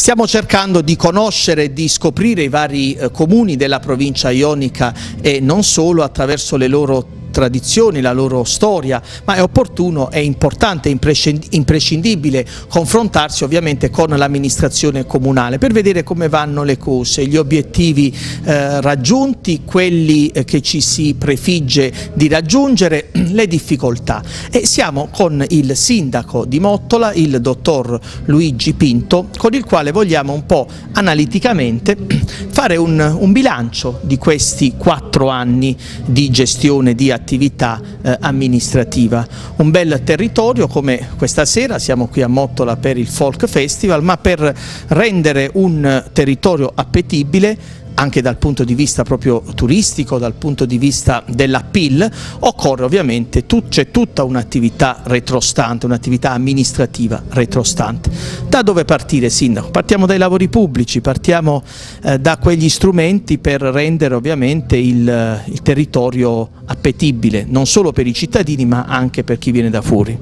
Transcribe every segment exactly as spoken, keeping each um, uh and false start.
Stiamo cercando di conoscere e di scoprire i vari eh, comuni della provincia ionica e non solo attraverso le loro tradizioni, la loro storia, ma è opportuno, è importante, è imprescindibile confrontarsi ovviamente con l'amministrazione comunale per vedere come vanno le cose, gli obiettivi eh, raggiunti, quelli eh, che ci si prefigge di raggiungere, le difficoltà. E siamo con il sindaco di Mottola, il dottor Luigi Pinto, con il quale vogliamo un po' analiticamente fare un, un bilancio di questi quattro anni di gestione di attività attività eh, amministrativa. Un bel territorio, come questa sera siamo qui a Mottola per il Folk Festival, ma per rendere un territorio appetibile anche dal punto di vista proprio turistico, dal punto di vista dell'appeal, occorre ovviamente, c'è tutta un'attività retrostante, un'attività amministrativa retrostante. Da dove partire, sindaco? Partiamo dai lavori pubblici, partiamo eh, da quegli strumenti per rendere ovviamente il, il territorio appetibile, non solo per i cittadini ma anche per chi viene da fuori.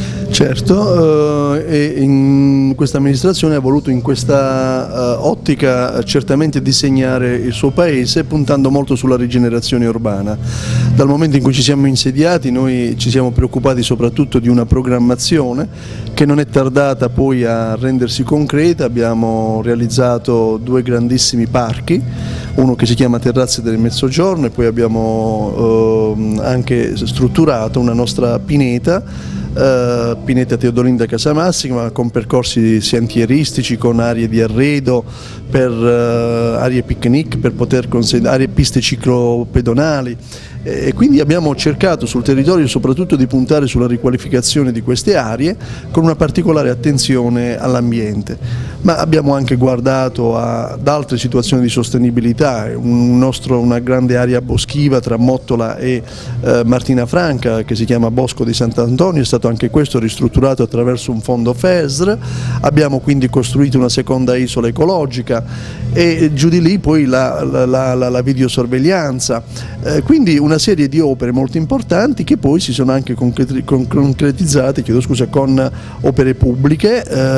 Certo, eh, e in questa amministrazione ha voluto in questa uh, ottica certamente disegnare il suo paese puntando molto sulla rigenerazione urbana. Dal momento in cui ci siamo insediati noi ci siamo preoccupati soprattutto di una programmazione che non è tardata poi a rendersi concreta. Abbiamo realizzato due grandissimi parchi, uno che si chiama Terrazze del Mezzogiorno e poi abbiamo eh, anche strutturato una nostra pineta, Uh, Pineta Teodolinda Casamassima, con percorsi sentieristici, con aree di arredo, per uh, aree picnic, per poter consegnare aree piste ciclopedonali. E quindi abbiamo cercato sul territorio soprattutto di puntare sulla riqualificazione di queste aree con una particolare attenzione all'ambiente, ma abbiamo anche guardato ad altre situazioni di sostenibilità. Un nostro, una grande area boschiva tra Mottola e eh, Martina Franca che si chiama Bosco di Sant'Antonio è stato anche questo ristrutturato attraverso un fondo F E S R. Abbiamo quindi costruito una seconda isola ecologica e giù di lì poi la, la, la, la videosorveglianza, eh, quindi una serie di opere molto importanti che poi si sono anche concretizzate, chiedo scusa, con opere pubbliche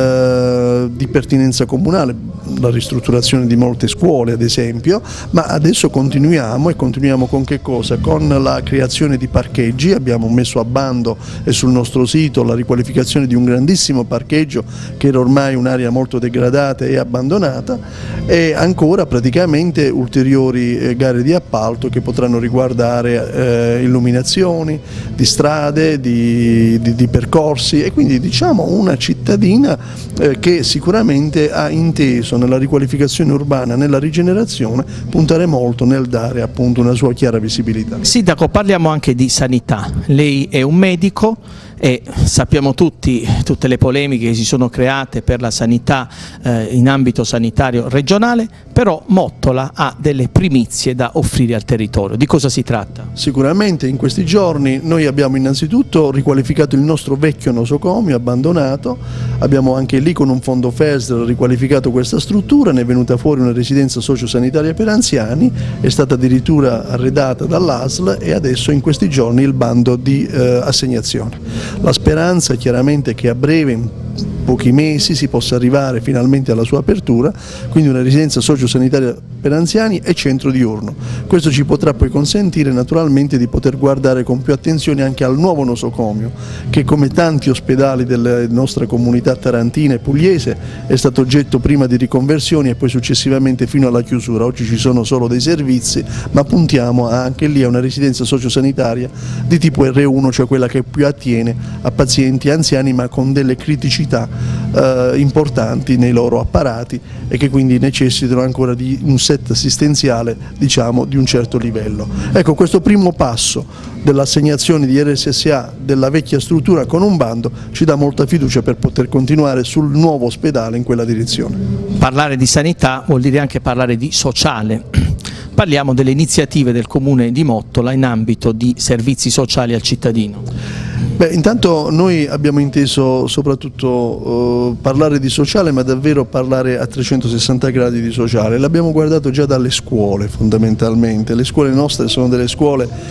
eh, di pertinenza comunale, la ristrutturazione di molte scuole ad esempio, ma adesso continuiamo e continuiamo con che cosa? Con la creazione di parcheggi. Abbiamo messo a bando e sul nostro sito la riqualificazione di un grandissimo parcheggio che era ormai un'area molto degradata e abbandonata, e ancora praticamente ulteriori eh, gare di appalto che potranno riguardare Eh, illuminazioni di strade, di, di, di percorsi, e quindi diciamo una cittadina eh, che sicuramente ha inteso nella riqualificazione urbana, nella rigenerazione, puntare molto nel dare appunto una sua chiara visibilità. Sindaco, parliamo anche di sanità. Lei è un medico e sappiamo tutti tutte le polemiche che si sono create per la sanità eh, in ambito sanitario regionale, però Mottola ha delle primizie da offrire al territorio. Di cosa si tratta? Sicuramente in questi giorni noi abbiamo innanzitutto riqualificato il nostro vecchio nosocomio abbandonato, abbiamo anche lì con un fondo F E S R riqualificato questa struttura, ne è venuta fuori una residenza sociosanitaria per anziani, è stata addirittura arredata dall'A S L e adesso in questi giorni il bando di eh, assegnazione. La speranza è chiaramente che a breve, in pochi mesi, si possa arrivare finalmente alla sua apertura, quindi una residenza sociosanitaria per anziani e centro diurno. Questo ci potrà poi consentire naturalmente di poter guardare con più attenzione anche al nuovo nosocomio, che come tanti ospedali della nostra comunità tarantina e pugliese è stato oggetto prima di riconversioni e poi successivamente fino alla chiusura. Oggi ci sono solo dei servizi, ma puntiamo anche lì a una residenza sociosanitaria di tipo R uno, cioè quella che più attiene a pazienti anziani ma con delle criticità eh, importanti nei loro apparati e che quindi necessitano ancora di un set assistenziale, diciamo, di un certo livello. Ecco, questo primo passo dell'assegnazione di R S S A della vecchia struttura con un bando ci dà molta fiducia per poter continuare sul nuovo ospedale in quella direzione. Parlare di sanità vuol dire anche parlare di sociale. Parliamo delle iniziative del Comune di Mottola in ambito di servizi sociali al cittadino. Beh, intanto noi abbiamo inteso soprattutto eh, parlare di sociale, ma davvero parlare a trecentosessanta gradi di sociale. L'abbiamo guardato già dalle scuole fondamentalmente. Le scuole nostre sono delle scuole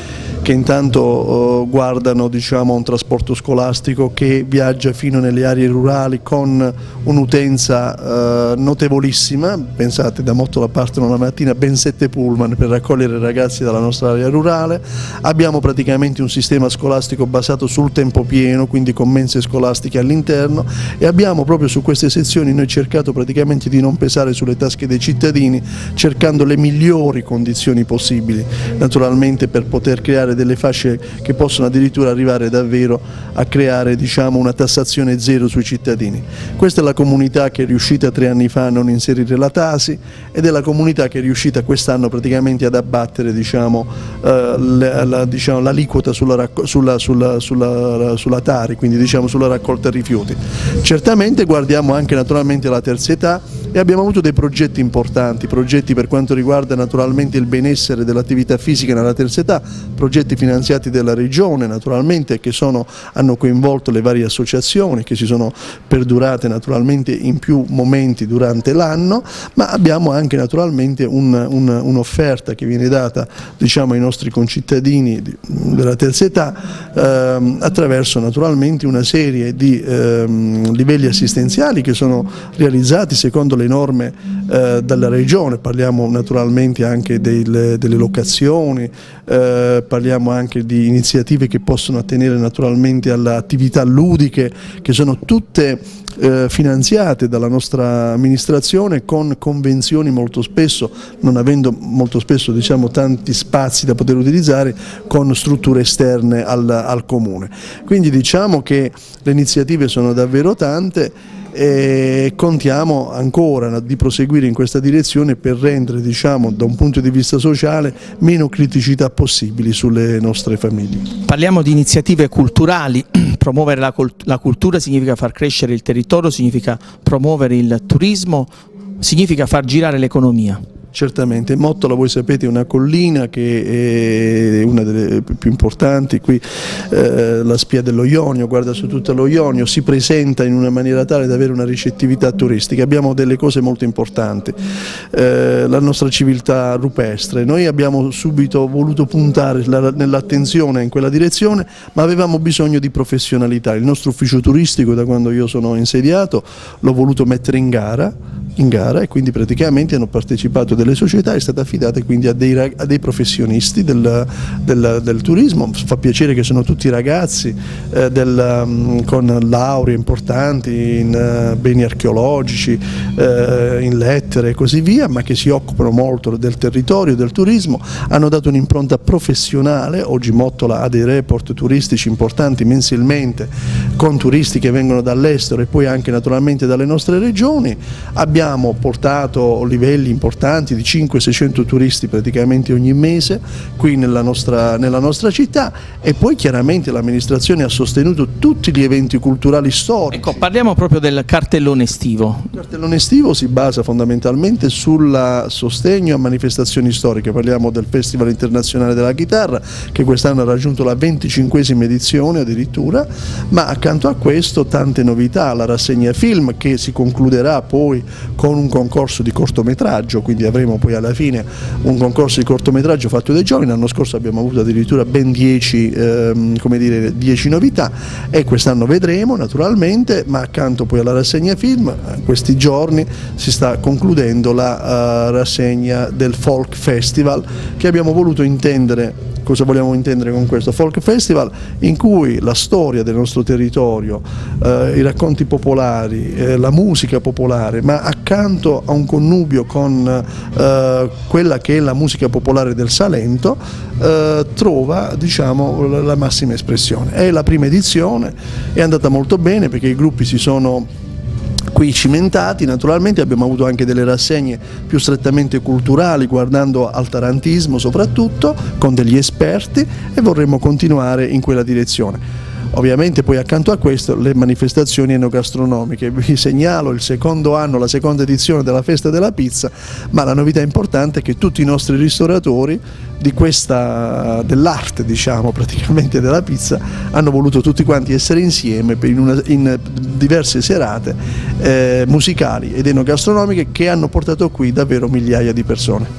che intanto eh, guardano, diciamo, un trasporto scolastico che viaggia fino nelle aree rurali con un'utenza eh, notevolissima. Pensate, da Mottola partono la mattina ben sette pullman per raccogliere i ragazzi dalla nostra area rurale. Abbiamo praticamente un sistema scolastico basato sul tempo pieno, quindi con mense scolastiche all'interno, e abbiamo proprio su queste sezioni noi cercato praticamente di non pesare sulle tasche dei cittadini, cercando le migliori condizioni possibili, naturalmente, per poter creare delle fasce che possono addirittura arrivare davvero a creare, diciamo, una tassazione zero sui cittadini. Questa è la comunità che è riuscita tre anni fa a non inserire la Tasi, ed è la comunità che è riuscita quest'anno praticamente ad abbattere, diciamo, eh, la, la, diciamo, l'aliquota sulla, sulla, sulla, sulla, sulla Tari, quindi diciamo sulla raccolta rifiuti. Certamente guardiamo anche naturalmente la terza età e abbiamo avuto dei progetti importanti, progetti per quanto riguarda naturalmente il benessere dell'attività fisica nella terza età, progetti finanziati dalla Regione naturalmente, che sono, hanno coinvolto le varie associazioni, che si sono perdurate naturalmente in più momenti durante l'anno, ma abbiamo anche naturalmente un'offerta un, che viene data, diciamo, ai nostri concittadini della terza età ehm, attraverso naturalmente una serie di ehm, livelli assistenziali che sono realizzati secondo le norme eh, dalla Regione. Parliamo naturalmente anche delle, delle locazioni, eh, parliamo anche di iniziative che possono attenere naturalmente alle attività ludiche, che sono tutte eh, finanziate dalla nostra amministrazione con convenzioni, molto spesso, non avendo molto spesso, diciamo, tanti spazi da poter utilizzare, con strutture esterne al, al comune. Quindi diciamo che le iniziative sono davvero tante e contiamo ancora di proseguire in questa direzione per rendere, diciamo, da un punto di vista sociale meno criticità possibili sulle nostre famiglie. Parliamo di iniziative culturali. Promuovere la, la cultura significa far crescere il territorio, significa promuovere il turismo, significa far girare l'economia. Certamente, Mottola, voi sapete, è una collina che è una delle più importanti, qui eh, la Spia dello Ionio, guarda su tutto lo Ionio, si presenta in una maniera tale da avere una ricettività turistica. Abbiamo delle cose molto importanti, eh, la nostra civiltà rupestre. Noi abbiamo subito voluto puntare nell'attenzione in quella direzione, ma avevamo bisogno di professionalità. Il nostro ufficio turistico, da quando io sono insediato, l'ho voluto mettere in gara, in gara e quindi praticamente hanno partecipato delle società, è stata affidata quindi a dei, a dei professionisti del, del, del turismo. Fa piacere che sono tutti ragazzi eh, del, um, con lauree importanti in uh, beni archeologici, eh, in lettere e così via, ma che si occupano molto del territorio, del turismo, hanno dato un'impronta professionale. Oggi Mottola ha dei report turistici importanti mensilmente con turisti che vengono dall'estero e poi anche naturalmente dalle nostre regioni. Abbiamo Abbiamo portato livelli importanti di cinquecento seicento turisti praticamente ogni mese qui nella nostra, nella nostra città, e poi chiaramente l'amministrazione ha sostenuto tutti gli eventi culturali storici. Ecco, parliamo proprio del cartellone estivo. Il cartellone estivo si basa fondamentalmente sul sostegno a manifestazioni storiche. Parliamo del Festival Internazionale della Chitarra, che quest'anno ha raggiunto la venticinquesima edizione addirittura, ma accanto a questo tante novità, la rassegna film che si concluderà poi con un concorso di cortometraggio, quindi avremo poi alla fine un concorso di cortometraggio fatto dai giovani. L'anno scorso abbiamo avuto addirittura ben dieci, ehm, come dire, dieci novità, e quest'anno vedremo naturalmente, ma accanto poi alla rassegna film questi giorni si sta concludendo la uh, rassegna del Folk Festival, che abbiamo voluto intendere. Cosa vogliamo intendere con questo Folk Festival? In cui la storia del nostro territorio, eh, i racconti popolari, eh, la musica popolare, ma accanto a un connubio con eh, quella che è la musica popolare del Salento, eh, trova, diciamo, la massima espressione. È la prima edizione, è andata molto bene perché i gruppi si sono qui cimentati. Naturalmente abbiamo avuto anche delle rassegne più strettamente culturali, guardando al tarantismo soprattutto, con degli esperti, e vorremmo continuare in quella direzione. Ovviamente poi accanto a questo le manifestazioni enogastronomiche. Vi segnalo il secondo anno, la seconda edizione della Festa della Pizza, ma la novità importante è che tutti i nostri ristoratori di questa, dell'arte, diciamo, praticamente della pizza, hanno voluto tutti quanti essere insieme in, una, in diverse serate eh, musicali ed enogastronomiche che hanno portato qui davvero migliaia di persone.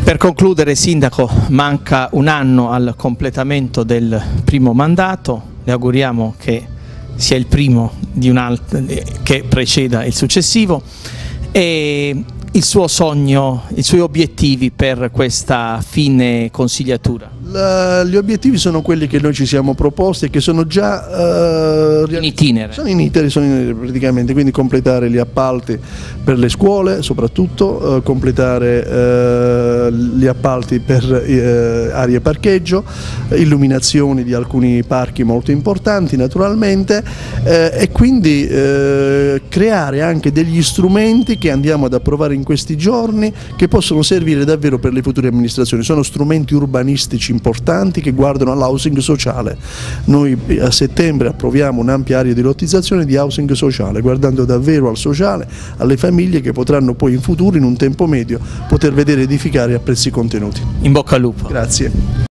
Per concludere, Sindaco, manca un anno al completamento del primo mandato, le auguriamo che sia il primo di un altro, che preceda il successivo, e il suo sogno, i suoi obiettivi per questa fine consigliatura. La, gli obiettivi sono quelli che noi ci siamo proposti e che sono già uh, in itinere. Sono in itinere, sono in itinere praticamente, quindi completare gli appalti per le scuole soprattutto, uh, completare uh, gli appalti per uh, aree parcheggio, illuminazioni di alcuni parchi molto importanti naturalmente, uh, e quindi uh, creare anche degli strumenti che andiamo ad approvare in questi giorni che possono servire davvero per le future amministrazioni. Sono strumenti urbanistici importanti che guardano all'housing sociale. Noi a settembre approviamo un'ampia area di lottizzazione di housing sociale, guardando davvero al sociale, alle famiglie che potranno poi in futuro, in un tempo medio, poter vedere edificare a prezzi contenuti. In bocca al lupo. Grazie.